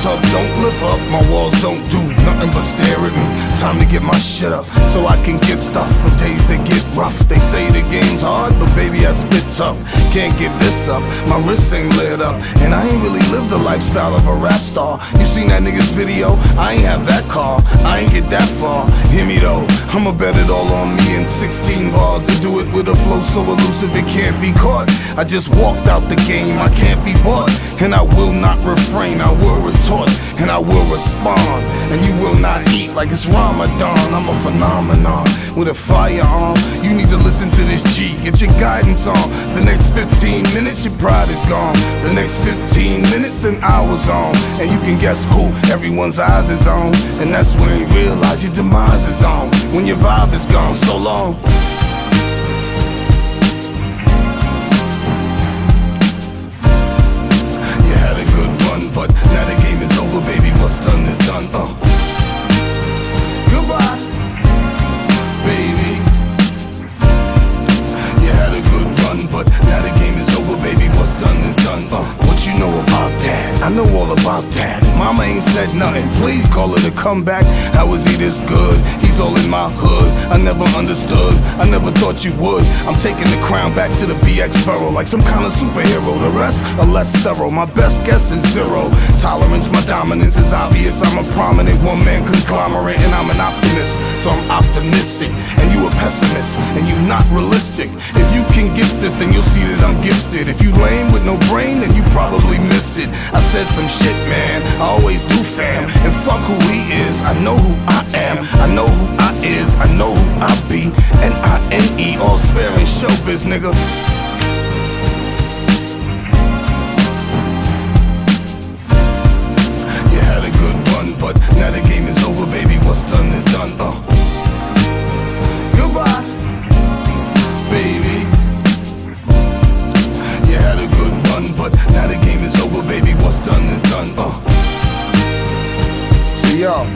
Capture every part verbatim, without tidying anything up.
tub don't lift up, my walls don't do nothing but stare at me. Time to get my shit up so I can get stuff for days that get rough. They say the game's hard, but baby I spit tough. Can't give this up, my wrists ain't lit up, and I ain't really lived the lifestyle of a rap star. You seen that nigga's video? I ain't have that car, I ain't get that far. Hear me though, I'ma bet it all on me in sixteen bars to do it with a flow so elusive it can't be caught. I just walked out the game, I can't be bought, and I will not refrain, I will retort, and I will respond, and you will not eat like it's Ramadan. I'm a phenomenon with a firearm. You need to listen to this G, get your guidance on. The next fifteen minutes your pride is gone. The next fifteen minutes then hours on, and you can guess who everyone's eyes is on. And that's when you realize your demise is on, when your vibe is gone so long. You had a good run, but now the game is over, baby. What's done is done. Uh. Goodbye, baby. You had a good run, but now the game is over, baby. What's done is done. Uh. What you know about that? I know all about that. Mama ain't said nothing, please call it a comeback. How is he this good? He's all in my hood. I never understood, I never thought you would. I'm taking the crown back to the B X Burrow like some kind of superhero. The rest are less thorough, my best guess is zero. Tolerance, my dominance is obvious. I'm a prominent one-man conglomerate, and I'm an optimist, so I'm optimistic. And you a pessimist, and you not realistic. If you can get this, then you'll see that I'm gifted. If you lame with no brain, then you probably missed it. I said some shit, man, I always do, fam. And fuck who he is, I know who I am. I know who I is, I know who I be. N I N E, all's fair in showbiz, nigga. You had a good run, but now the game is over, baby. What's done is done. Uh. Goodbye, baby. You had a good run, but now the game is over, baby. What's done is done. Uh. See y'all.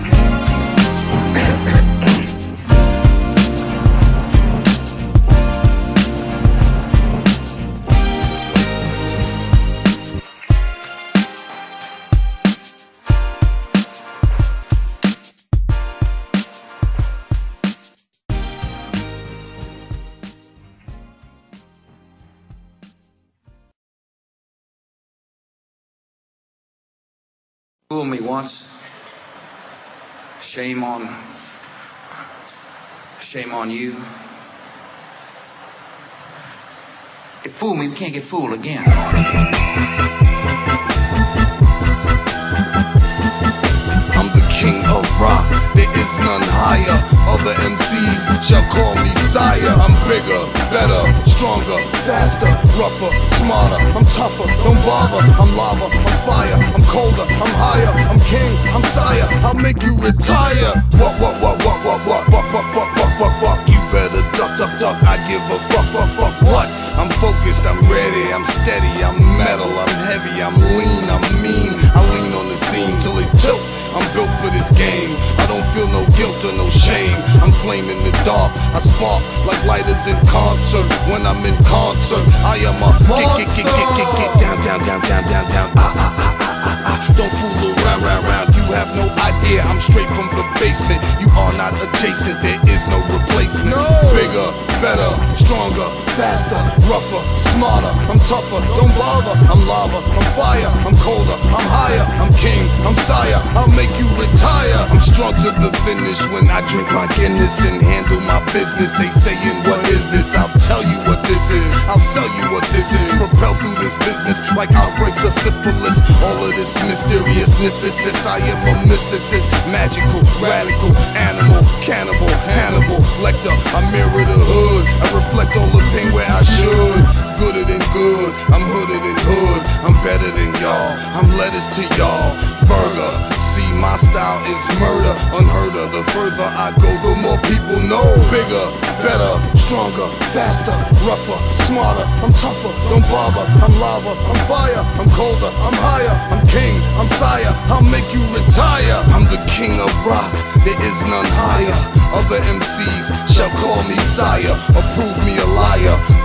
Fooled me once. Shame on, shame on you. It fooled me, we can't get fooled again. I'm the king of rock, there is none higher. Other M Cs shall call me sire. I'm bigger, better, stronger, faster, rougher, smarter. I'm tougher, don't bother. I'm lava, I'm fire, I'm colder, I'm higher. I'm king, I'm sire, I'll make you retire. What, what, what, what, what, what, what, what, what, what, what, what? You better duck, duck, duck, I give a fuck, fuck, fuck, what? I'm focused, I'm ready, I'm steady, I'm metal, I'm heavy, I'm lean, I'm mean. I lean on the scene till it tilt. I'm built for this game, I don't feel no guilt or no shame. I'm flame in the dark, I spark like lighters in concert. When I'm in concert, I am a get, get, get, get, get, get down, down, down, down, down, down. Ah, ah, ah, ah, ah, ah. Don't fool around, round, round. You have no idea, I'm straight from the basement. You are not adjacent, there is no replacement. No. Bigger, better, stronger, faster, rougher, smarter. I'm tougher, don't bother. I'm lava, I'm fire, I'm colder, I'm higher. I'm king, I'm sire, I'll make you retire. I'm strong to the finish when I drink my Guinness and handle my business. They saying, what is this? I'll tell you what this is, I'll sell you what this is. Propel through this business like outbreaks of syphilis. All of this mysteriousness, is I am a mysticist, magical, radical, animal, cannibal, Hannibal Lecter. I mirror the hood, I reflect all the pain where I should. Gooder than good, I'm hooded than hood. I'm better than y'all, I'm lettuce to y'all. Burger, see my style is murder, unheard of. The further I go, the more people know. Bigger, better, stronger, faster, rougher, smarter. I'm tougher, don't bother. I'm lava, I'm fire, I'm colder, I'm higher. I'm king, I'm sire, I'll make you retire. I'm the king of rock, there is none higher. Other M Cs shall call me sire, or prove me a liar.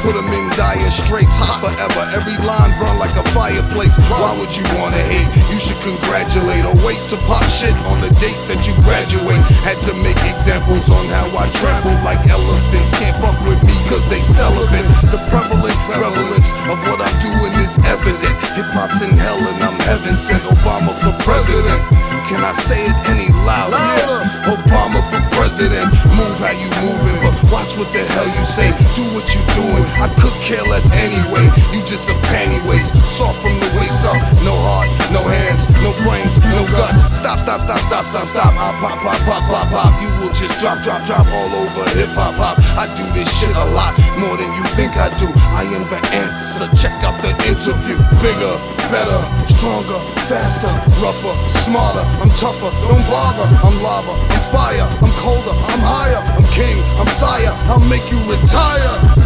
put them in dire straits, hot forever. Every line burn like a fireplace. Why would you wanna hate? You should congratulate or wait to pop shit on the date that you graduate. Had to make examples on how I trample like elephants. Can't fuck with me cause they celibate. The prevalent prevalence of what I'm doing is evident. Hip-hop's in hell and I'm heaven sent. Obama for president. Can I say it any louder? Yeah. Obama for president. Move how you moving, but watch what the hell you say. Do what you doing. I could care less anyway. You just a panty waist. Soft from the waist up. No heart, no hands, no brains, no guts. Stop, stop, stop, stop, stop, stop. I pop, pop, pop, pop, pop. You will just drop, drop, drop all over hip hop, hop. I do this shit a lot more than you think I do. I am the answer. Check out the interview. Bigger, better, stronger, faster, rougher, smarter. I'm tougher, don't bother. I'm lava, I'm fire, I'm colder, I'm higher. I'm king, I'm sire. I'll make you retire.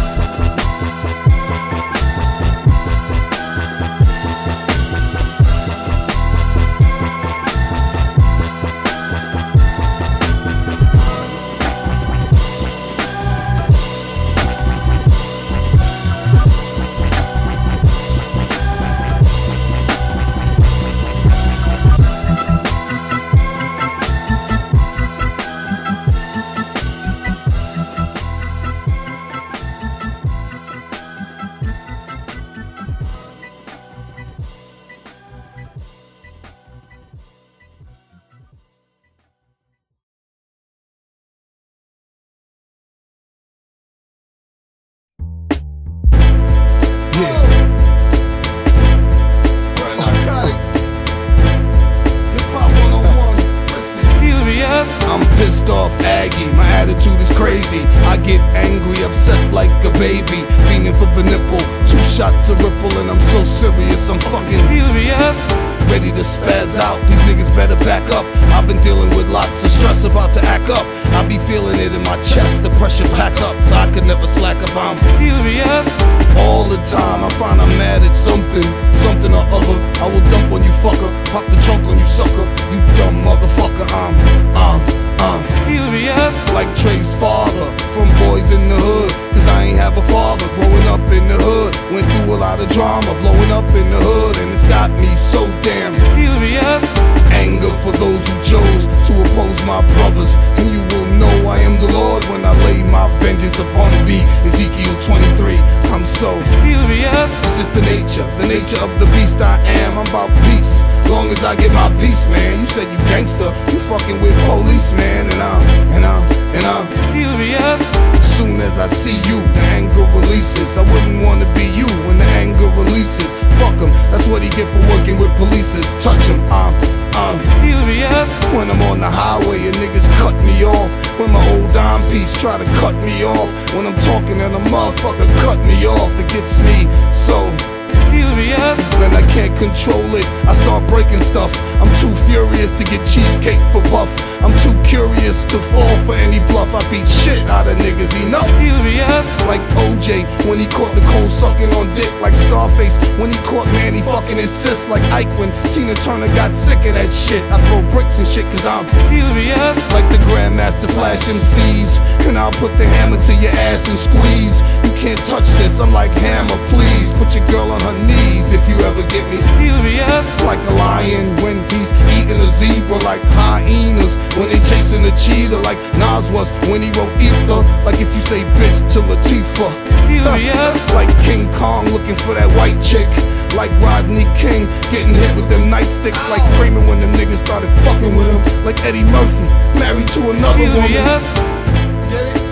I'm pissed off, Aggie, my attitude is crazy. I get angry, upset like a baby, fiending for the nipple, two shots of ripple, and I'm so serious, I'm fucking furious. Ready to spaz out, these niggas better back up. I've been dealing with lots of stress, about to act up. I be feeling it in my chest, the pressure pack up, so I could never slack up, I'm furious. All the time, I find I'm mad at something, something or other. I will dump on you fucker, pop the trunk on you sucker, you dumb motherfucker. I'm, I'm, I'm furious. Like Trey's father, from Boys in the Hood, cause I ain't have a father. Growing up in the hood, went through a lot of drama, blowing up in the hood, and it's got me so damn furious. Anger for those who chose to oppose my brothers, and you will know I am the Lord when I lay my vengeance upon thee. Ezekiel twenty-three, I'm so furious. This is the nature, the nature of the beast I am. I'm about peace, long as I get my peace, man. You said you gangster, you fucking with police, man, and I'm, and I'm, and I'm furious. Soon as I see you, the anger releases. I wouldn't wanna be you when the anger releases. Fuck him, that's what he get for working with polices. Touch him, I'm, I'm furious. When I'm on the highway and niggas cut me off, when my old dime piece try to cut me off, when I'm talking and a motherfucker cut me off, it gets me so furious. Then I can't control it, I start breaking stuff. I'm too furious to get cheesecake for puff. I'm too curious to fall for any bluff. I beat shit out of niggas, enough furious. Like O J when he caught Nicole sucking on dick. Like Scarface when he caught Manny fucking his sis. Like Ike when Tina Turner got sick of that shit. I throw bricks and shit cause I'm furious. Like the Grandmaster Flash M Cs, and I'll put the hammer to your ass and squeeze. You can't touch this, I'm like Hammer, please. Put your girl on her knees if you ever get me furious. Like a lion when he's eating a zebra. Like hyenas when they chasing a cheetah. Like Nas was when he wrote Ether. Like if you say bitch to Latifah furious. Like King Kong looking for that white chick. Like Rodney King getting hit with them nightsticks. Like Kramer when them niggas started fucking with him. Like Eddie Murphy married to another furious. Woman. Get it?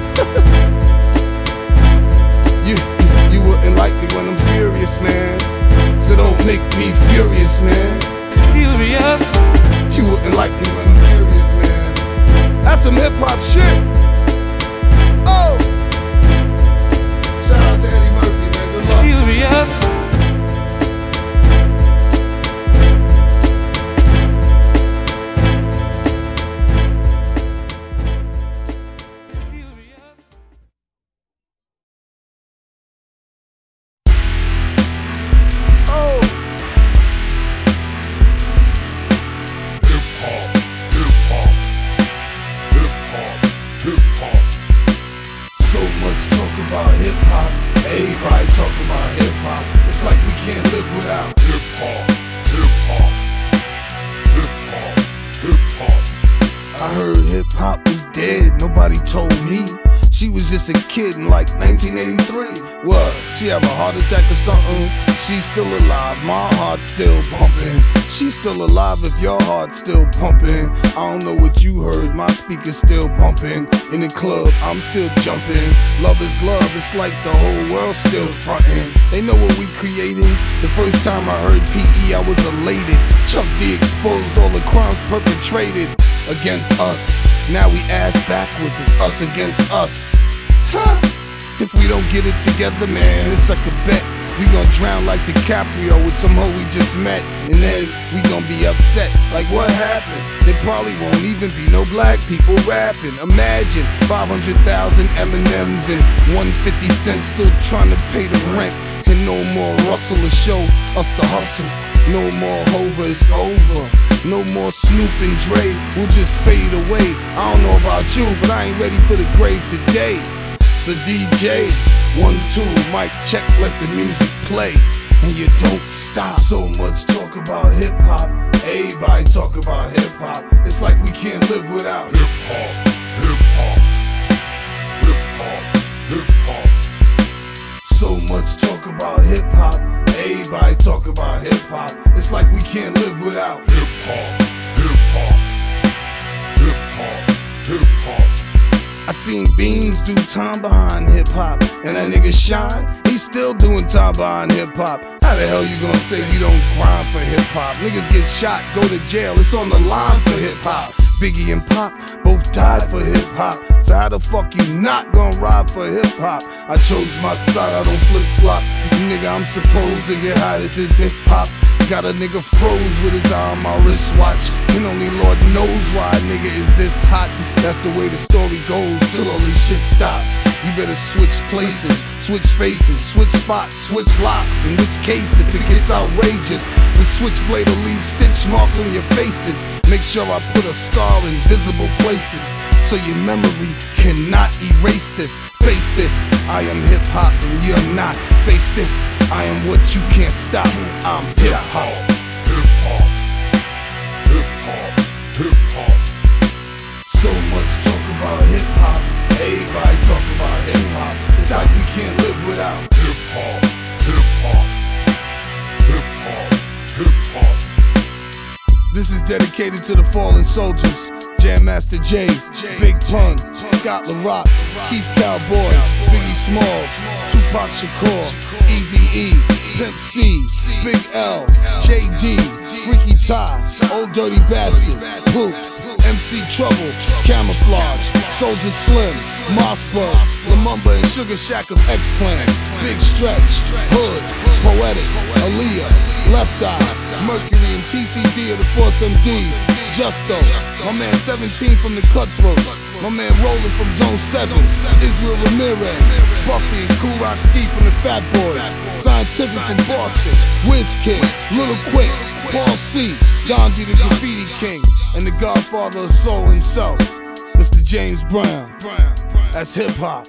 you, you, you wouldn't like me when I'm furious, man. So don't make me furious, man. Furious. You wouldn't like me when I'm furious, man. That's some hip hop shit. Oh, shout out to Eddie Murphy, man. Good luck. Furious. Hip Everybody talking about hip-hop. It's like we can't live without hip-hop, hip-hop, hip-hop, hip-hop. I heard hip-hop was dead, nobody told me. She was just a kid in like nineteen eighty-three. What? She have a heart attack or something? She's still alive, my heart's still pumping. She's still alive if your heart's still pumping. I don't know what you heard, my speaker's still pumping. In the club, I'm still jumping. Love is love, it's like the whole world's still frontin'. They know what we created. The first time I heard P E, I was elated. Chuck D exposed all the crimes perpetrated against us. Now we ass backwards, it's us against us. Huh. If we don't get it together, man, it's like a bet. We gon' drown like DiCaprio with some hoe we just met. And then we gon' be upset, like what happened? There probably won't even be no black people rapping. Imagine five hundred thousand M and M's and one fifty cents still trying to pay the rent. And no more Russell to show us the hustle. No more Hova, it's over. No more Snoop and Dre, we'll just fade away. I don't know about you, but I ain't ready for the grave today. So D J, one, two, mic check, let the music play. And you don't stop. So much talk about hip-hop. Everybody talk about hip-hop. It's like we can't live without hip-hop, hip-hop, hip-hop, hip-hop. So much talk about hip-hop. Everybody talk about hip-hop. It's like we can't live without hip-hop, hip-hop, hip-hop, hip-hop. I seen Beans do time behind hip-hop, and that nigga Shine, he's still doing time behind hip-hop. How the hell you gonna say you don't grind for hip-hop? Niggas get shot, go to jail, it's on the line for hip-hop. Biggie and Pop both died for hip-hop. So how the fuck you not gonna ride for hip-hop? I chose my side, I don't flip-flop. Nigga, I'm supposed to get high, this is hip-hop. Got a nigga froze with his eye on my wristwatch. And only Lord knows why a nigga is this hot. That's the way the story goes till all this shit stops. You better switch places, switch faces, switch spots, switch locks. In which case, if it gets outrageous, the switchblade will leave stitch marks on your faces. Make sure I put a scar in visible places, so your memory cannot erase this. Face this, I am hip-hop and you're not. Face this, I am what you can't stop. I'm hip-hop, hip-hop, hip-hop, hip-hop. So much talk about hip-hop. Everybody talk about hip-hop. It's like we can't live without hip-hop, hip-hop, hip-hop, hip-hop. This is dedicated to the fallen soldiers. Jam Master Jay, Big Pun, Scott LaRock, Keith Cowboy, Biggie Smalls, Tupac Shakur, Eazy-E, Pimp C, Big L, J D, Freaky Ty, Old Dirty Bastard, Proof, M C Trouble, Camouflage, Soldier Slim, Mossberg, Lumumba and Sugar Shack of X-Clan, Big Stretch, Hood, Poetic, Aaliyah, Left Eye, Mercury and T C D of the Force M Ds, Justo, my man seventeen from the Cutthroats, my man Rollin' from Zone seven, Israel Ramirez, Buffy and Kool Rock Ski from the Fat Boys, Scientific from Boston, Wizkid, Little Quick, Paul C, Gandhi the Graffiti King, and the Godfather of Soul himself, Mister James Brown. That's hip-hop.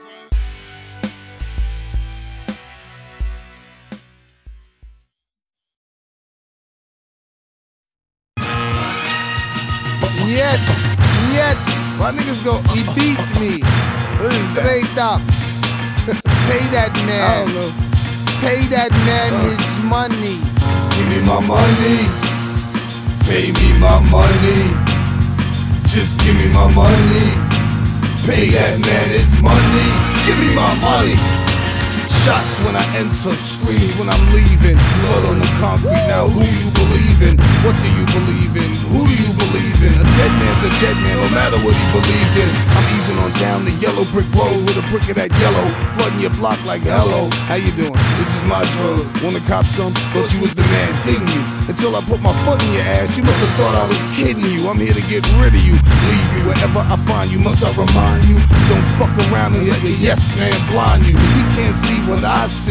Yet, yet, my niggas go, he beat me. Straight up. Pay that man. I don't know. Pay that man uh. his money. Give me my money. Pay me my money. Just give me my money. Pay that man his money. Give me my money. Shots when I enter, screams when I'm leaving. Blood on the concrete, now who you believe in? What do you believe in? Who do you believe in? A dead man's a dead man, no matter what he believed in. I'm easing on down the yellow brick road with a brick of that yellow, flooding your block like hello. How you doing? This is my drug. Wanna cop some? Thought you was the man, didn't you? Until I put my foot in your ass, you must have thought I was kidding you. I'm here to get rid of you, leave you wherever I find you. Must I remind you? Don't fuck around and let your yes man blind you, cause he can't see what I see.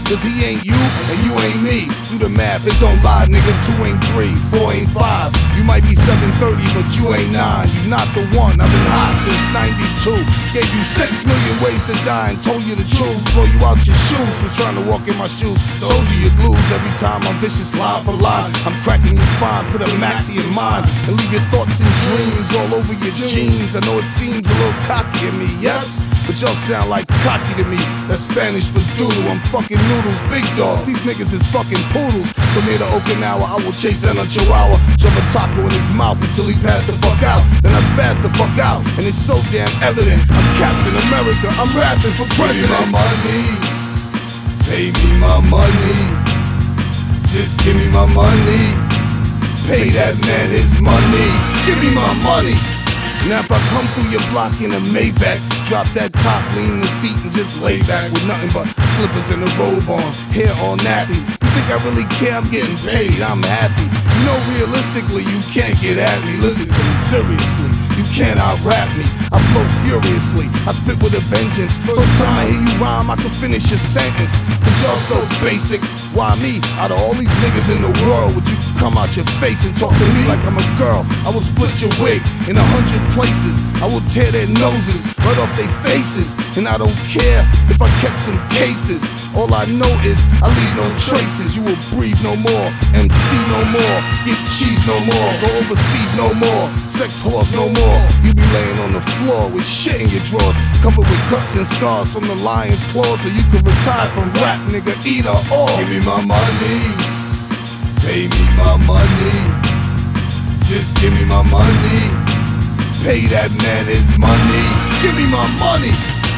Cause he ain't you and you ain't me. Do the math, it don't lie, nigga. Two ain't three, four ain't five. You might be seven thirty, but you ain't nine. You not the one, I've been hot since ninety-two. Gave you six million ways to die and told you to choose. Blow you out your shoes for trying to walk in my shoes. Told you you'd lose every time I'm vicious line for line. I'm cracking your spine, put a Mac to your mind, and leave your thoughts and dreams all over your jeans. I know it seems a little cocky of me, yes? But y'all sound like cocky to me. That's Spanish for doodle. I'm fucking noodles, big dog. These niggas is fucking poodles. From here to Okinawa, I will chase down a chihuahua, shove a taco in his mouth until he passed the fuck out. Then I spaz the fuck out, and it's so damn evident. I'm Captain America, I'm rapping for president. Give me my money, pay me my money. Just give me my money, pay that man his money. Give me my money. Now if I come through your block in a Maybach, drop that top, lean in the seat and just lay back with nothing but slippers and a robe on, hair all nappy. You think I really care? I'm getting paid, I'm happy. You know realistically you can't get at me. Listen to me seriously, you can't out-rap me. I flow furiously, I spit with a vengeance. First time I hear you rhyme, I can finish your sentence. Cause y'all so basic. Why me? Out of all these niggas in the world, would you come out your face and talk to me like I'm a girl? I will split your wig in a hundred places. I will tear their noses right off their faces. And I don't care if I catch some cases. All I know is I leave no traces. You will breathe no more, M C no more, get cheese no more, go overseas no more, sex whores no more. You be laying on the floor with shit in your drawers, covered with cuts and scars from the lion's claws. So you can retire from rap, nigga, either or. Give me my money, pay me my money. Just give me my money, pay that man his money. Give me my money.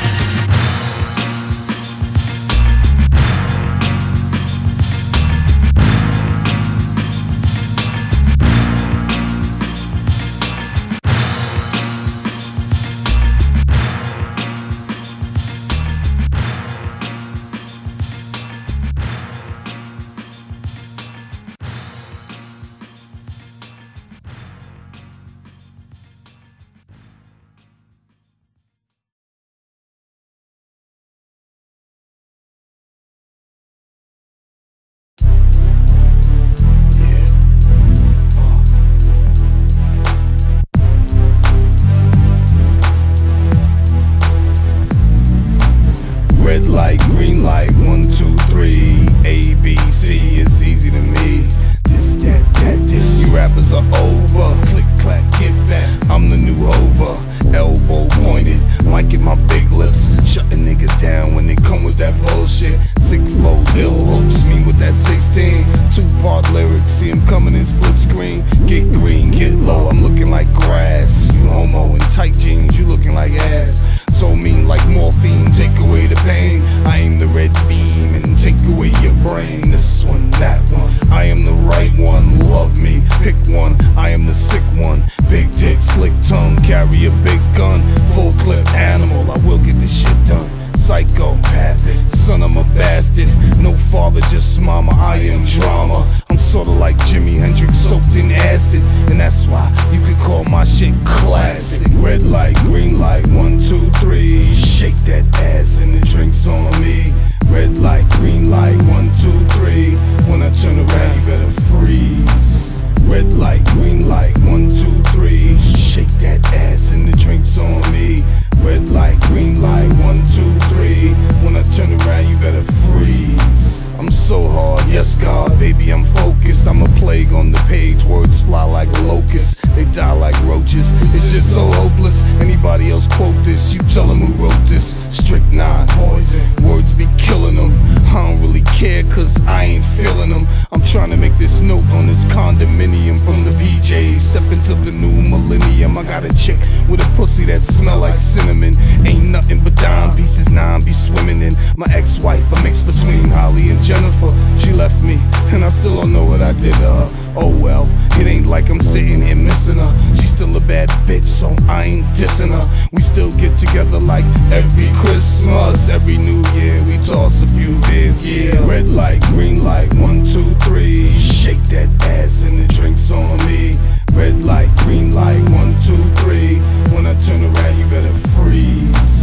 Red light, green light, one, two, three, A, B, C, it's easy to me. This, that, that, this, you rappers are over. Click, clack, get back, I'm the new Hova. Elbow pointed, mic in my big lips, shutting niggas down when they come with that bullshit. Sick flows, ill hooks, me with that sixteen. Two-part lyrics, see him coming in split screen. Get green, get low, I'm looking like grass. You homo in tight jeans, you looking like ass. So mean like morphine, take away the pain. I aim the red beam and take away your brain. This one, that one, I am the right one. Love me, pick one, I am the sick one. Big dick, slick tongue, carry a big gun. Full clip animal, I will get this shit done. Psychopathic, son I'm a bastard. No father, just mama, I am drama. I'm sorta like Jimi Hendrix soaked in acid, and that's why you could call my shit classic. Red light, green light, one, two, three. Shake that ass and the drinks on me. Red light, green light, one, two, three. When I turn around, you better freeze. Red light, green light, one, two, three. Shake that ass and the drinks on me. Red light, green light, one, two, three. When I turn around, you better freeze. I'm so hard, yes God, baby I'm focused. I'm a plague on the page, words fly like locusts, they die like roaches. It's just so hopeless, anybody else quote this, you tell them who wrote this. Strychnine, poison, words be killing them. I don't really care cause I ain't feeling them. I'm trying to make this note on this condominium from the P Js. Step into the new millennium, I got a chick with a pussy that smell like cinnamon. Ain't nothing but dime pieces, nine be swimming in. My ex-wife, a mix between Holly and Jennifer. She left me, and I still don't know what I did to her. Oh well, it ain't like I'm sitting here missing her. She's still a bad bitch, so I ain't dissing her. We still get together like every Christmas, every New Year. We toss a few beers, yeah. Red light, green light, one, two, three. Shake that ass and the drinks on me. Red light, green light, one, two, three. When I turn around, you better freeze.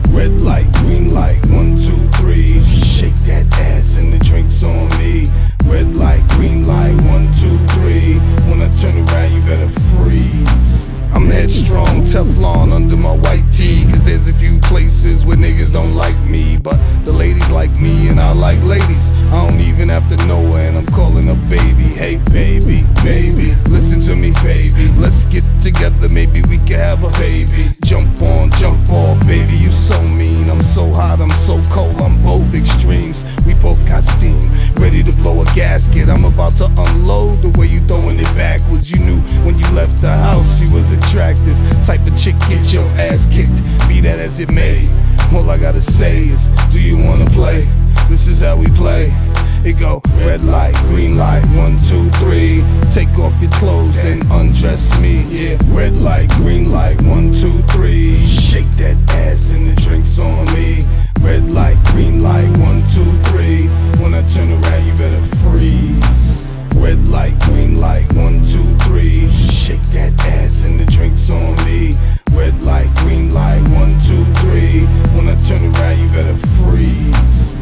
Red light, green light, one, two, three. Shake that ass and the drink's on me. Red light, green light, one, two, three. When I turn around, you better freeze. I'm headstrong, Teflon under my white tee. Cause there's a few places where niggas don't like me, but the ladies like me and I like ladies. I don't even have to know her and I'm calling her baby. Hey baby, baby, listen to me baby. Let's get together, maybe we can have a baby. Jump on, jump off, baby, you so mean. I'm so hot, I'm so cold, I'm both extremes. We both got steam, ready to blow a gasket. I'm about to unload the way you throwing it backwards. You knew when you left the house you was attractive. Type of chick get your ass kicked, be that as it may. All I gotta say is, do you wanna play? This is how we play. It go red light, green light, one, two, three. Take off your clothes, then undress me. Yeah, red light, green light, one, two, three. Shake that ass and the drink's on me. Red light, green light, one, two, three. When I turn around, you better freeze. Red light, green light, one, two, three. Shake that ass and the drink's on me. Red light, green light, one, two, three. When I turn around, you better freeze.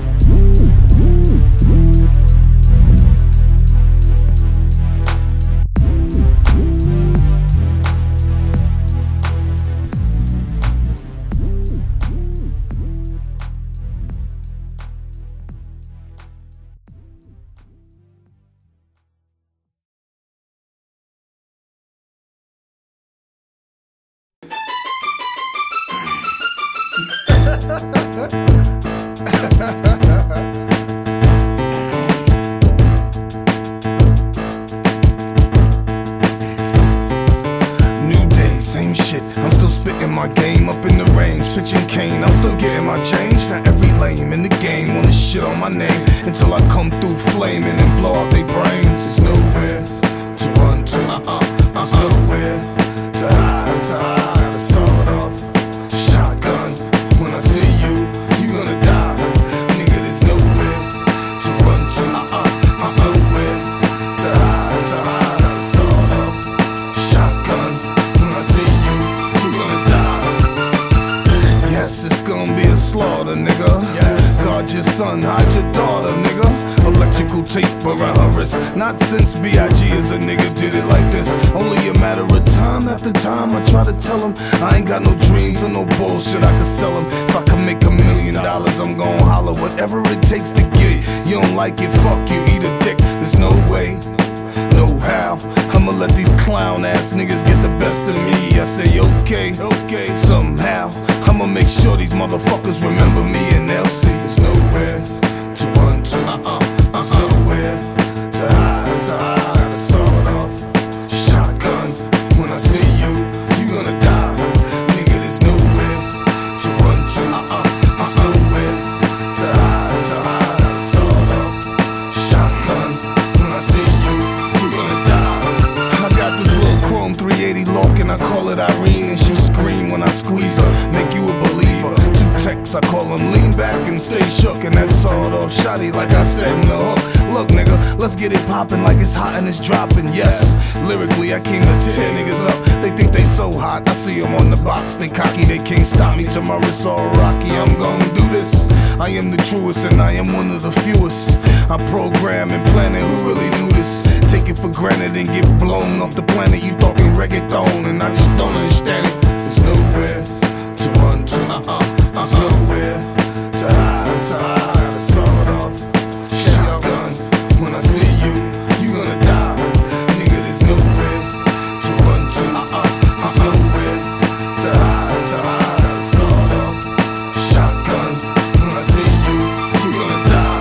New day, same shit. I'm still spitting my game up in the range, pitching cane. I'm still getting my change. Now every lame in the game wanna shit on my name until I come through flaming and blow out their brains. There's nowhere to run to. Uh-uh. There's nowhere to hide. To hide. A sawed off shotgun. When I see you, you gonna die. Nigga, there's nowhere to run to. Uh-uh. There's nowhere to hide. To hide. A sawed off shotgun. When I see you, you gonna die. Yes, it's gonna be a slaughter, nigga. Yes. Guard your son, hide your daughter, nigga. Electrical tape around her wrist. Not since B I G as a nigga did it like this. Only a matter of time after time I try to tell him I ain't got no dreams or no bullshit I could sell him. If I could make a million dollars I'm gon' holler. Whatever it takes to get it. You don't like it, fuck you, eat a dick. There's no way, no how. I'ma let these clown ass niggas get the best of me. I say okay, okay. Somehow I'ma make sure these motherfuckers remember me and they'll see. There's nowhere to run to. Uh-uh. There's nowhere to hide. To hide. A sawed off shotgun. When I see you, you gonna die. Nigga, there's nowhere to run to. Uh-uh. There's nowhere to hide. To hide. A sawed off shotgun. When I see you, you gonna die. I got this little chrome three eighty lock and I call it Irene, and she scream when I squeeze her, make you a believer. Two texts, I call them lean back and stay shook, and that sawed off shotty like I said in the hook. Look nigga, let's get it poppin' like it's hot and it's dropping. Yes, lyrically I came to tear niggas up. They think they so hot, I see them on the box. They cocky, they can't stop me. Till my wrists all rocky, I'm gon' do this. I am the truest and I am one of the fewest. I program and plan it, who really knew this? Take it for granted and get blown off the planet. You talking reggaeton and I just don't understand it. There's nowhere to run to. Uh-uh. There's nowhere to hide. To hide. A sawed off shotgun. When I see you, you gonna die. Nigga, there's nowhere to run to. Uh-uh. There's nowhere to hide. To hide. A sawed off shotgun. When I see you, you gonna die.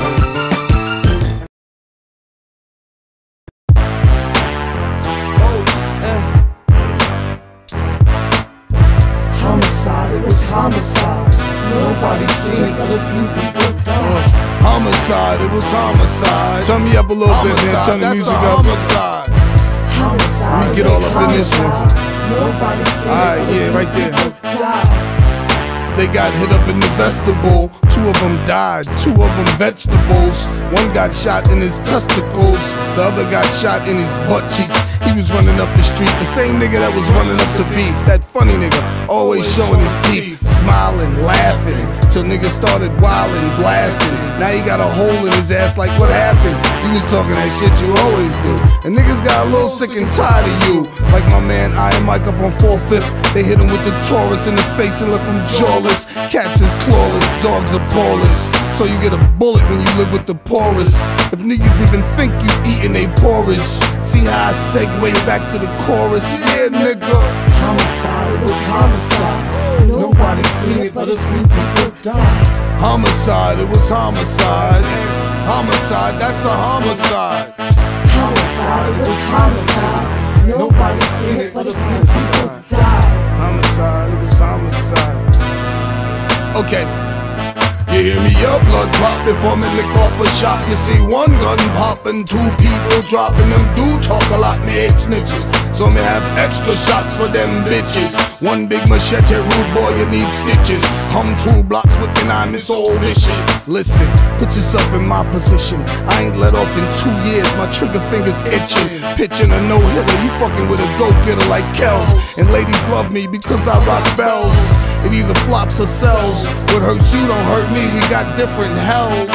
Homicide, it was homicide. Nobody seen it, but a few people died. Homicide, it was homicide. Turn me up a little homicide, bit, man. Turn the music up. Homicide. Homicide. Let me get all up in this one. Nobody seen Alright, it, yeah, right there. died. They got hit up in the vestibule. Two of them died, two of them vegetables. One got shot in his testicles, the other got shot in his butt cheeks. He was running up the street, the same nigga that was running up to beef. That funny nigga, always showing his teeth, smiling, laughing, till niggas started wildin', blasting. Now he got a hole in his ass like what happened? You was talking that shit you always do. And niggas got a little sick and tired of you. Like my man Iron Mike up on four fifth. They hit him with the Taurus in the face and left him jawless. Cats is clawless, dogs are pawless. So you get a bullet when you live with the poorest. If niggas even think you eating they porridge, see how I segue back to the chorus? Yeah, nigga. Homicide, it was homicide. Nobody seen it, but a few people died. Homicide, it was homicide. Homicide, that's a homicide. Homicide, it was homicide. Nobody seen it, but a few people died. Homicide, it was homicide. Okay. You hear me, your blood clot before me lick off a shot. You see one gun popping, two people dropping. Them do talk a lot, me hate snitches, so me have extra shots for them bitches. One big machete, rude boy, you need stitches. Come true blocks with me, I'm so vicious. Listen, put yourself in my position. I ain't let off in two years, my trigger fingers itching. Pitching a no-hitter, you fucking with a go-getter like Kells. And ladies love me because I rock bells. It either flops or sells. What hurts you don't hurt me, we got different hells.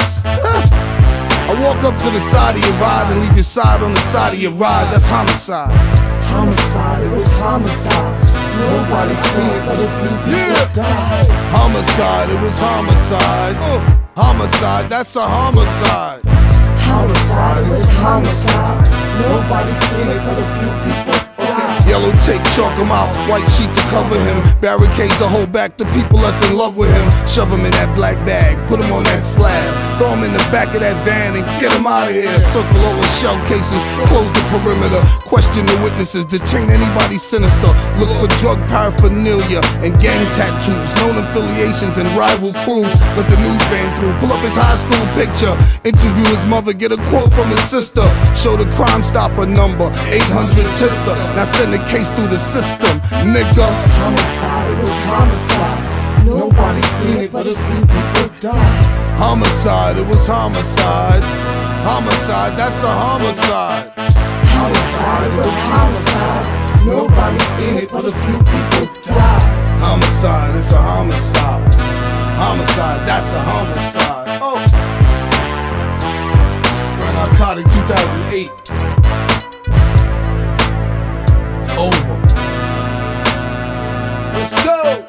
I walk up to the side of your ride and leave your side on the side of your ride. That's homicide. Homicide, it was homicide. Nobody seen it, but a few people died. Homicide, it was homicide. Homicide, that's a homicide. Homicide, it was homicide. Nobody seen it, but a few people died. Yellow tape, chalk him out, white sheet to cover him. Barricades to hold back the people that's in love with him. Shove him in that black bag, put him on that slab. Throw him in the back of that van and get him out of here. Circle all the shell cases, close the perimeter. Question the witnesses, detain anybody sinister. Look for drug paraphernalia and gang tattoos. Known affiliations and rival crews. Let the news van through, pull up his high school picture. Interview his mother, get a quote from his sister. Show the Crime Stopper number, eight hundred tipster. Now send the case through the system, nigga. Homicide, it was homicide. Nobody seen it, but a few people died. Homicide, it was homicide. Homicide, that's a homicide. Homicide, it was homicide. Nobody seen it, but a few people died. Homicide, it's a homicide. Homicide, that's a homicide. Oh. Brand Narcotic two thousand eight. Over. Let's go!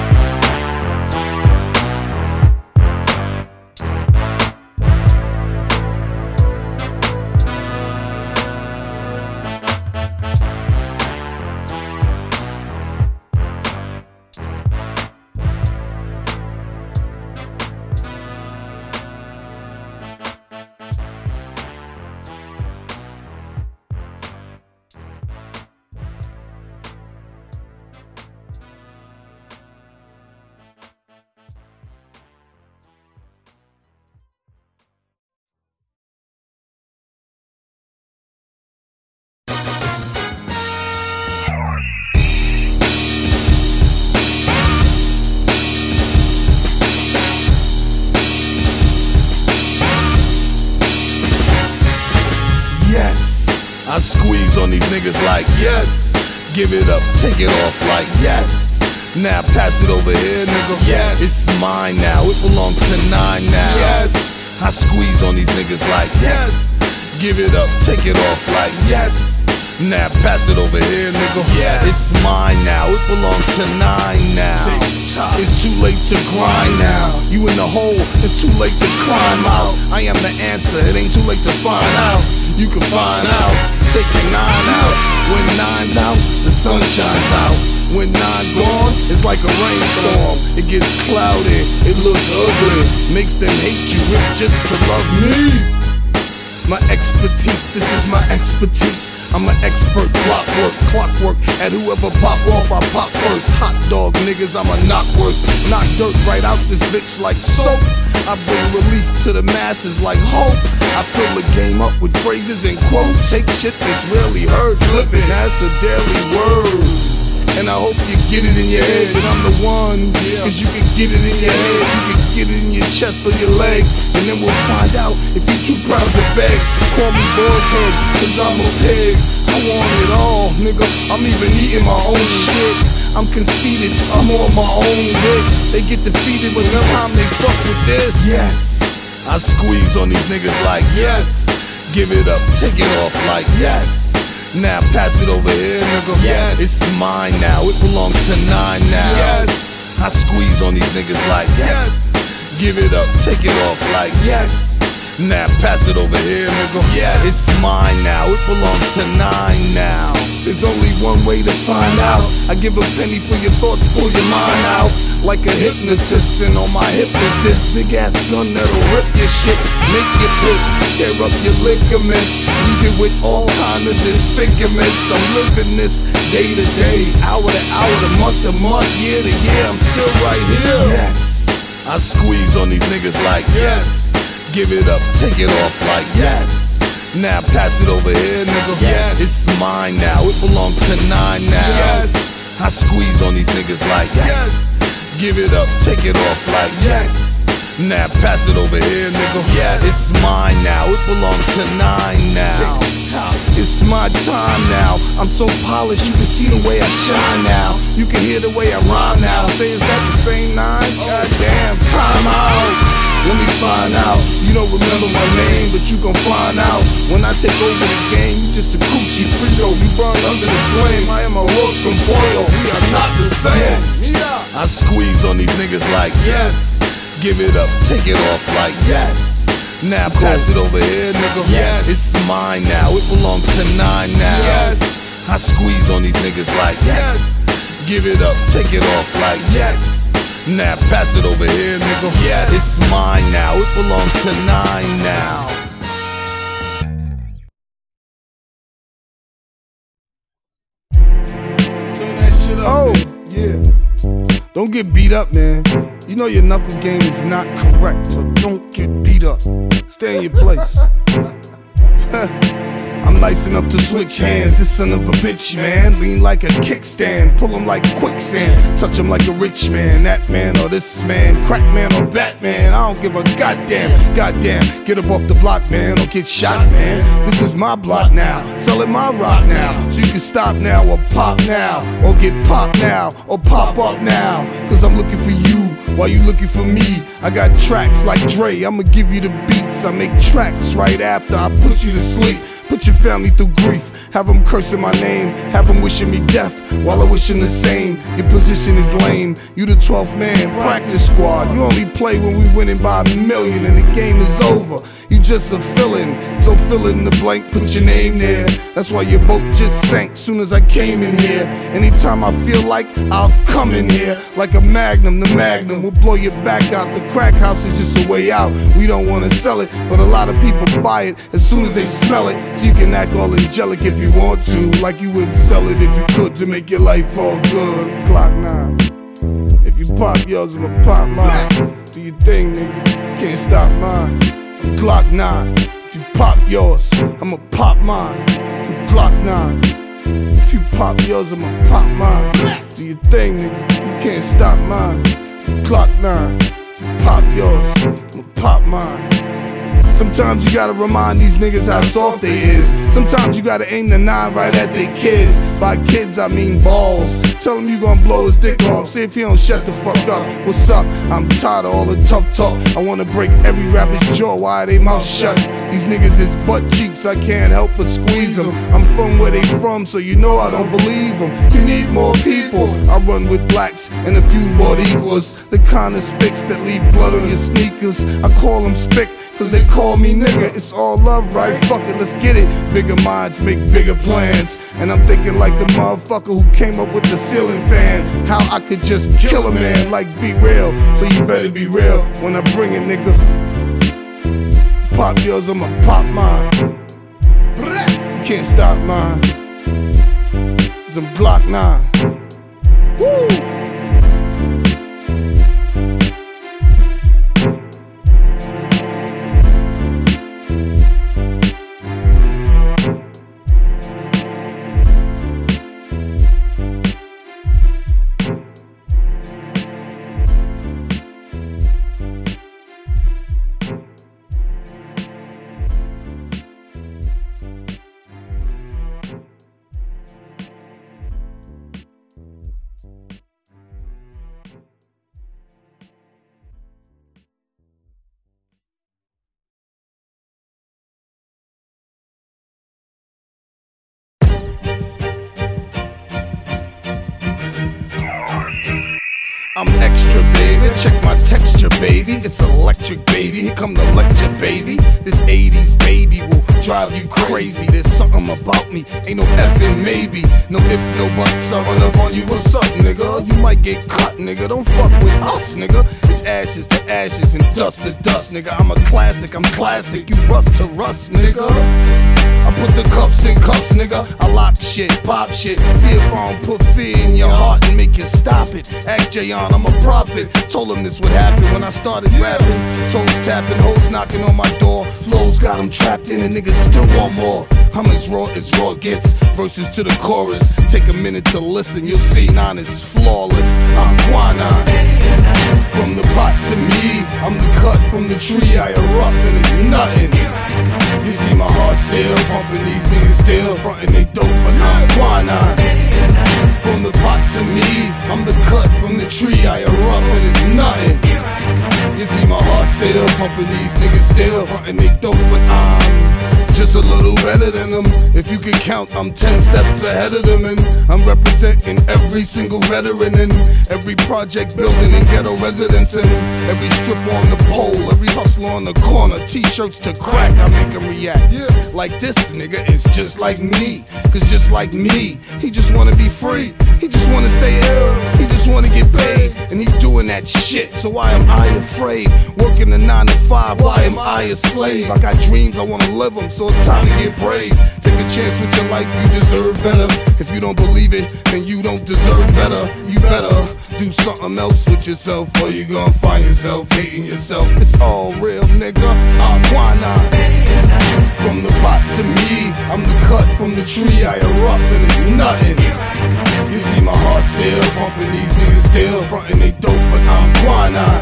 I squeeze on these niggas like yes. Give it up, take it off like yes. Now pass it over here, nigga. Yes. It's mine now, it belongs to nine now. Yes. I squeeze on these niggas like yes. Give it up, take it off like yes. Now pass it over here, nigga. Yes. It's mine now, it belongs to nine now. It's too late to grind now. You in the hole, it's too late to climb out. I am the answer, it ain't too late to find out. You can find out, take your nine out. When nine's out, the sun shines out. When nine's gone, it's like a rainstorm. It gets cloudy, it looks ugly. Makes them hate you if just to love me. My expertise, this is my expertise. I'm an expert, clockwork, clockwork. At whoever pop off, I pop first. Hot dog niggas, I'm a knock worse. Knock dirt right out this bitch like soap. I bring relief to the masses like hope. I fill the game up with phrases and quotes. Take shit that's rarely heard, flip it, that's a daily word. And I hope you get it in your head that I'm the one. Cause you can get it in your head, you can get it in your chest or your leg. And then we'll find out if you're too proud to beg. Call me boss head, cause I'm a pig. I want it all, nigga. I'm even eating my own shit. I'm conceited, I'm on my own dick. They get defeated when the time they fuck with this. Yes, I squeeze on these niggas like yes. Give it up, take it off like yes. Now pass it over here, nigga. Yes, it's mine now, it belongs to nine now. Yes, I squeeze on these niggas like yes. Give it up, take it off like yes. Now pass it over here, nigga. Yes, it's mine now, it belongs to nine now. There's only one way to find out. I give a penny for your thoughts, pull your mind out like a hypnotist, and on my hip is this big ass gun that'll rip your shit, make you piss, tear up your ligaments, leave it with all kind of disfigurements. I'm living this day to day, hour to hour, to month to month, year to year. I'm still right here. Yes, I squeeze on these niggas like yes. Give it up, take it off like yes. Now pass it over here, nigga. Yes, it's mine now, it belongs to nine now. Yes, I squeeze on these niggas like yes. Give it up, take it off like yes. Now pass it over here, nigga. Yes, it's mine now, it belongs to nine now. It's my time now, I'm so polished, you can see the way I shine now. You can hear the way I rhyme now. Say, is that the same nine? Goddamn, time out. Let me find out. You don't remember my name, but you gon' find out. When I take over the game, you just a coochie Frito. You burn under the flame, I am a roast con pollo. We are not the same. Yes. Yeah. I squeeze on these niggas like yes. Give it up, take it off like yes. Now pass it over here, nigga. Yes, it's mine now, it belongs to nine now. Yes, I squeeze on these niggas like yes. Give it up, take it off like yes. Now pass it over here, nigga. Yes, it's mine now, it belongs to nine now. Turn that shit up. Oh, yeah. Don't get beat up, man. You know your knuckle game is not correct, so don't get beat up. Stay in your place. I'm nice enough to switch hands, this son of a bitch, man. Lean like a kickstand, pull him like quicksand, touch him like a rich man, that man or this man, crack man or Batman, I don't give a goddamn, goddamn. Get up off the block, man, or get shot, man. This is my block now, selling my rock now, so you can stop now or pop now, or get popped now, or pop up now. Cause I'm looking for you, while you looking for me. I got tracks like Dre, I'ma give you the beats. I make tracks right after I put you to sleep. Put your family through grief, have them cursing my name, have them wishing me death while I wishing the same. Your position is lame, you the twelfth man, practice squad. You only play when we winning by a million and the game is over. You just a fill-in, so fill in the blank, put your name there. That's why your boat just sank soon as I came in here. Anytime I feel like I'll come in here, like a magnum, the magnum will blow your back out. The crack house is just a way out. We don't wanna sell it, but a lot of people buy it as soon as they smell it. So you can act all angelic if you want to, like you wouldn't sell it if you could, to make your life all good. Clock nine. If you pop yours, I'ma pop mine. Do your thing, nigga, can't stop mine. Glock nine. If you pop yours, I'ma pop mine. Glock nine. If you pop yours, I'ma pop mine. Do your thing, nigga, you can't stop mine. Glock nine. If you pop yours, I'ma pop mine. Sometimes you gotta remind these niggas how soft they is. Sometimes you gotta aim the nine right at they kids. By kids I mean balls. Tell him you gon' blow his dick off, see if he don't shut the fuck up. What's up? I'm tired of all the tough talk. I wanna break every rapper's jaw, why they mouth shut? These niggas is butt cheeks, I can't help but squeeze them. I'm from where they from, so you know I don't believe them. You need more people. I run with blacks and a few bald equals. The kind of spicks that leave blood on your sneakers. I call them spick, cause they call me nigga. It's all love, right? Fuck it, let's get it. Bigger minds make bigger plans. And I'm thinking like the motherfucker who came up with the ceiling fan. How I could just kill a man, like be real. So you better be real when I bring it, nigga. Pop yours, I'ma pop mine. You can't stop mine. Some Glock nine. Woo! I'm extra, baby. Check my texture, baby. It's electric, baby. Here come the lecture, baby. This eighties baby will drive you crazy. There's something about me, ain't no effing maybe. No if, no buts. I run up on you. What's up, nigga? You might get cut, nigga. Don't fuck with us, nigga. It's ashes to ashes and dust to dust, nigga. I'm a classic. I'm classic. You rust to rust, nigga. I put the cuffs in cuffs, nigga. I lock shit, pop shit. See if I don't put fear in your heart and make you stop it. Ask Jayon, I'm a prophet. Told him this would happen when I started rapping. Toes tapping, hoes knocking on my door. Flows got them trapped in and niggas still want more. I'm as raw as raw gets. Verses to the chorus. Take a minute to listen, you'll see nine is flawless. I'm Quanon. From the pot to me, I'm the cut from the tree. I erupt and it's nothing. You see my heart still pumping, these niggas still frontin', they dope, but I'm Quanon. From the pot to me, I'm the cut from the tree. I erupt and it's nothing. You see my heart still pumping, these niggas still frontin', they dope, but I'm just a little better than them. If you could count, I'm ten steps ahead of them. And I'm representing every single veteran in every project building and ghetto residence in every strip on the pole, every hustler on the corner, t-shirts to crack, I make them react. Yeah. Like this nigga is just like me. Cause just like me, he just wanna be free. He just wanna stay ill, he just wanna get paid. And he's doing that shit, so why am I afraid? Working a nine to five, why am I a slave? I got dreams, I wanna live them, so it's time to get brave. Take a chance with your life, you deserve better. If you don't believe it, then you don't deserve better. You better do something else with yourself, or you gonna find yourself hating yourself. It's all real, nigga, I'm Quanon. From the pot to me, I'm the cut from the tree. I erupt and it's nothing. You see my heart still pumping, these niggas still frontin', they dope, but I'm Quanon.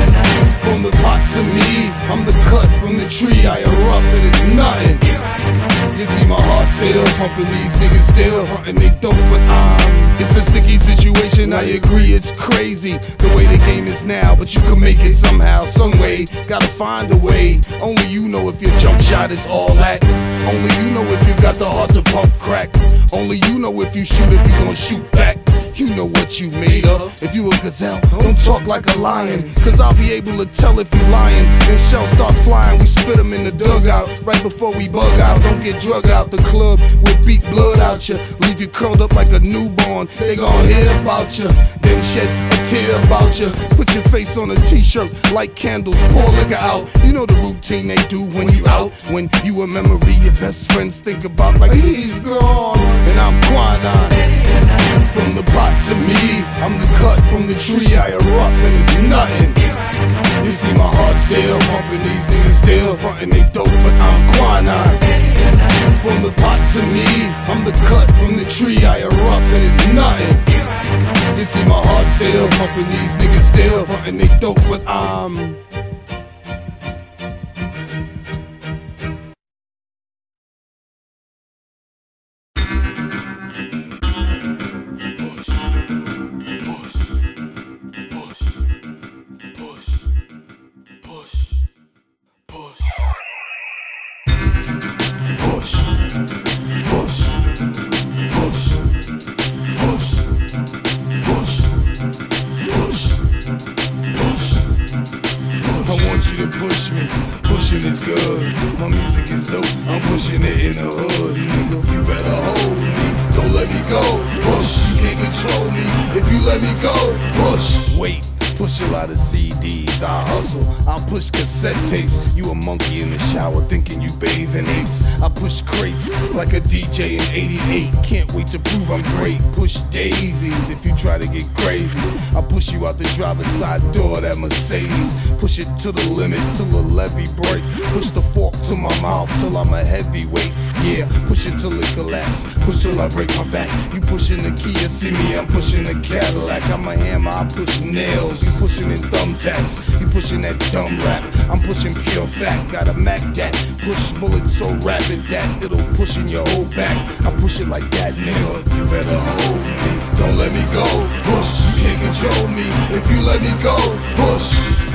From the pot to me, I'm the cut from the tree. I erupt and it's nothing. You see my heart still pumping, these niggas still frontin', they dope, but I'm. It's a sticky situation, I agree, it's crazy the way the game is now, but you can make it somehow, some way. Gotta find a way. Only you know if your jump shot is all that. Only you know if you got the heart to pump crack. Only you know if you shoot, if you gon' shoot back. You know what you made of. If you a gazelle, don't talk like a lion, cause I'll be able to tell if you lying. Then shells start flying, we spit them in the dugout right before we bug out. Don't get drug out the club, we'll beat blood out you. Leave you curled up like a newborn, they gon' hear about you. Then shed a tear about you. Put your face on a t-shirt, light candles, pour liquor out. You know the routine they do when you out. When you a memory, your best friends think about like he's gone. And I'm Quanon. From the pot to me, I'm the cut from the tree. I erupt and it's nothing. You see my heart still pumping, these niggas still frontin', they dope, but I'm Quanon. From the pot to me, I'm the cut from the tree. I erupt and it's nothing. You see my heart still pumping, these niggas still frontin', they dope, but I'm. Push me, pushing is good. My music is dope, I'm pushing it in the hood. Nigga, you better hold me, don't let me go. Push, you can't control me if you let me go. Push, wait. Push a lot of C Ds, I hustle, I push cassette tapes. You a monkey in the shower thinking you bathe in apes. I push crates like a D J in eighty-eight. Can't wait to prove I'm great. Push daisies if you try to get crazy. I push you out the driver's side door of that Mercedes. Push it to the limit till the levee break. Push the fork to my mouth till I'm a heavyweight. Yeah, push it till it collapse. Push till I break my back. You pushing the Kia, see me, I'm pushing the Cadillac. I'm a hammer, I push nails. You pushing in thumbtacks, you pushing that dumb rap. I'm pushing pure fact, got a Mac that push bullets so rapid that it'll push in your whole back. I push it like that, nigga. You better hold me, don't let me go. Push, you can't control me if you let me go. Push,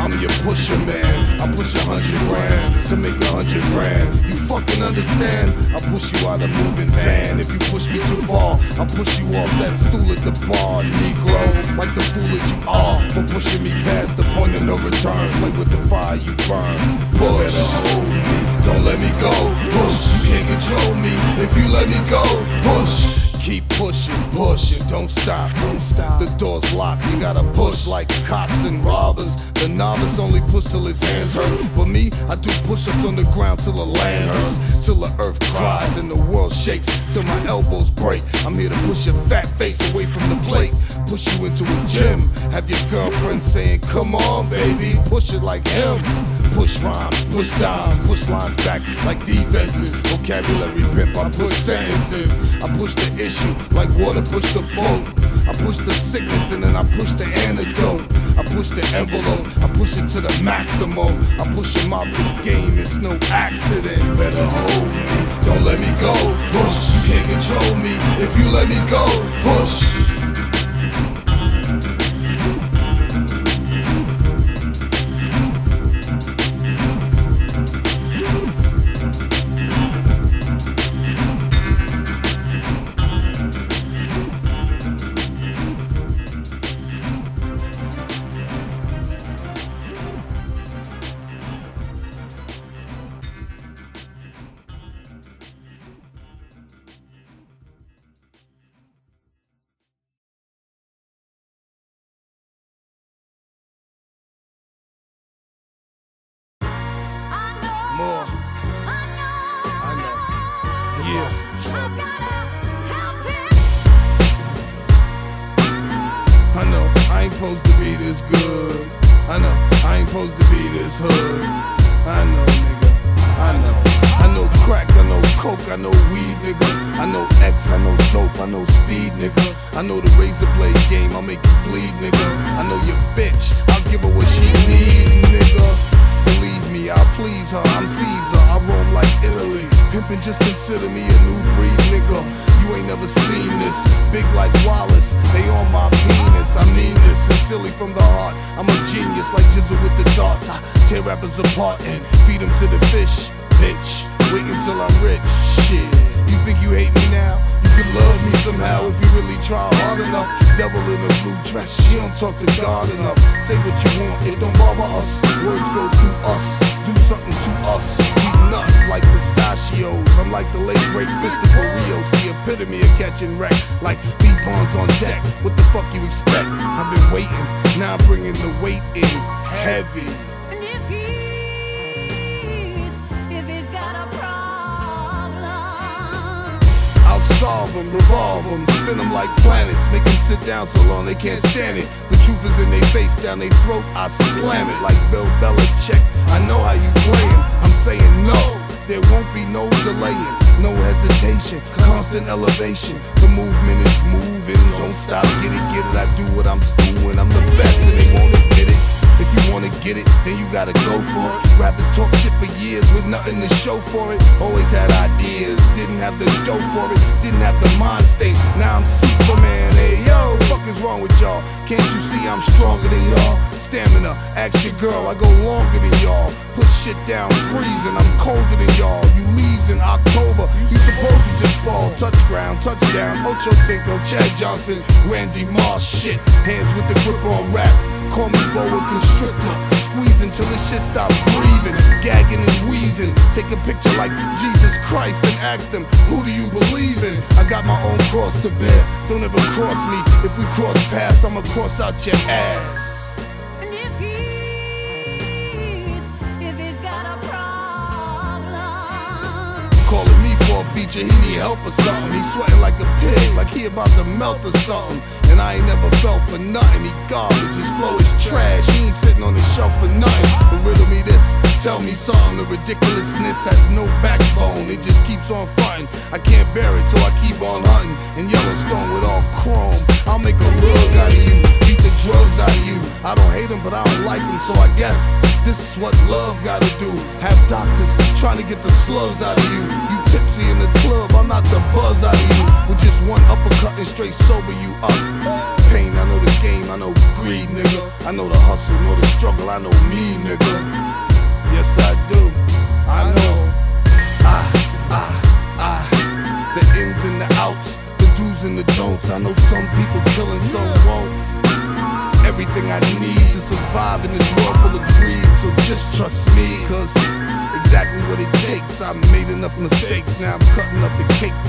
I'm your pusher, man. I push a hundred grams to make a hundred grand. You fucking understand? I push you out a moving van. If you push me too far, I push you off that stool at the bar, Negro. Like the fool that you are for pushing me past the point of no return. Play with the fire you burn. You better hold me, don't let me go. Push, you can't control me if you let me go. Push. Keep pushing, pushing, don't stop, don't stop. The door's locked, you gotta push like cops and robbers. The novice only push till his hands hurt, but me, I do push-ups on the ground till the land hurts, till the earth cries and the world shakes, till my elbows break. I'm here to push your fat face away from the plate, push you into a gym. Have your girlfriend saying, come on, baby, push it like him. Push rhymes, push dimes, push lines back like defenses. Vocabulary pimp, I push sentences. I push the issue like water push the boat. I push the sickness and then I push the antidote. I push the envelope, I push it to the maximum. I push him out the game, it's no accident. You better hold me, don't let me go. Push, you can't control me if you let me go. Push. More. I know. Yeah. Trouble. I know. I ain't supposed to be this good. I know. I ain't supposed to be this hood. I know, nigga. I know. I know crack. I know coke. I know weed, nigga. I know X. I know dope. I know speed, nigga. I know the razor blade game. I'll make you bleed, nigga. I know your bitch. I'll give her what she need, nigga. Believe me, I'll please her, I'm Caesar, I roam like Italy. Pimpin' just consider me a new breed, nigga. You ain't never seen this, big like Wallace, they on my penis. I mean this, sincerely from the heart, I'm a genius like Jizzle with the darts. I tear rappers apart and feed them to the fish, bitch. Wait until I'm rich, shit. You think you hate me now? You could love me somehow if you really try hard enough. Devil in a blue dress, she don't talk to God enough. Say what you want, it don't bother us. Words go through us, do something to us. We nuts like pistachios. I'm like the late great Christopher Rios, the epitome of catching wreck. Like beat bonds on deck, what the fuck you expect? I've been waiting, now I'm bringing the weight in heavy. Solve them, revolve them, spin them like planets, make them sit down so long they can't stand it. The truth is in their face, down their throat, I slam it like Bill Belichick. I know how you playing, I'm saying no, there won't be no delaying, no hesitation, constant elevation. The movement is moving, don't stop, get it, get it. I do what I'm doing, I'm the best and they won't admit it. If you wanna get it, then you gotta go for it. Rappers talk shit for years with nothing to show for it. Always had ideas, didn't have the dough for it, didn't have the mind state. Now I'm Superman, hey yo, fuck is wrong with y'all? Can't you see I'm stronger than y'all? Stamina, ask your girl, I go longer than y'all. Put shit down, freezing, I'm colder than y'all. You leaves in October, you supposed to just fall. Touch ground, touchdown, Ocho Cinco, Chad Johnson, Randy Moss, shit. Hands with the grip on rap. Call me boa constrictor, squeeze until this shit stop breathing, gagging and wheezing. Take a picture like Jesus Christ and ask them, who do you believe in? I got my own cross to bear, don't ever cross me. If we cross paths, I'ma cross out your ass. Calling me for a feature, he need help or something. He sweating like a pig, like he about to melt or something. And I ain't never felt for nothing, he garbage, his flow is trash. He ain't sitting on the shelf for nothing. But riddle me this, tell me something. The ridiculousness has no backbone, it just keeps on fronting. I can't bear it, so I keep on hunting. In Yellowstone with all chrome, I'll make a rug out of you, beat the drugs out of you. I don't hate him, but I don't like him, so I guess this is what love gotta do. Have doctors trying to get the slugs out of you. You tipsy in the club, I'm not the buzz out of you. With just one uppercut and straight sober you up. pain, I know the game, I know greed, nigga. I know the hustle, know the struggle, I know me, nigga. Yes, I do. I know. I, I, I. The ins and the outs, the do's and the don'ts. I know some people killing, some won't. Everything I need to survive in this world full of greed. So just trust me, cause exactly what it takes. I made enough mistakes, now I'm cutting up the cake